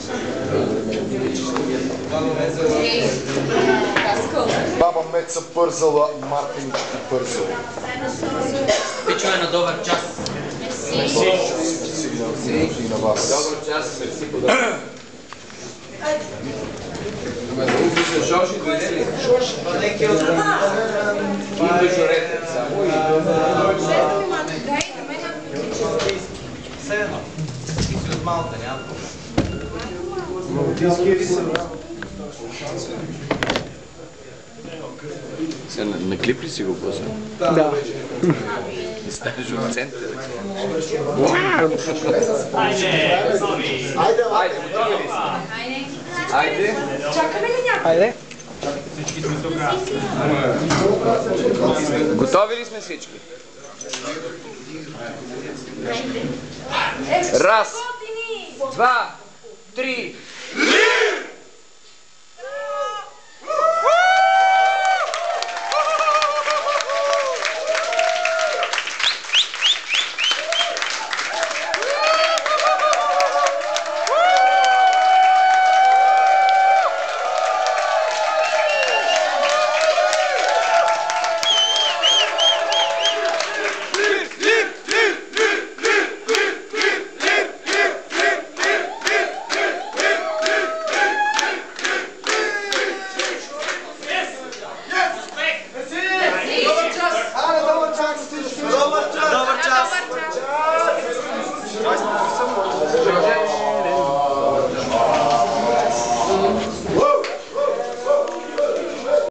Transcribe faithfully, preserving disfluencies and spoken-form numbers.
Баба Меца пързала, Мартиничка пързала. Пичове на добър час. И на вас. Добър час, мерси подарък. Ама да убише Жоши дойде ли? Жоши, леки от това. И дежурете само и... Все едно. И си от малка, няма. Малтийския ли съм? Сега на клип ли си го пуса? Да. И станеш от центъра. Айде! Айде, готови ли сте? Айде! Чакаме ли някой? Айде! Всички сме тук. Готови ли сме всички? Раз, два, три.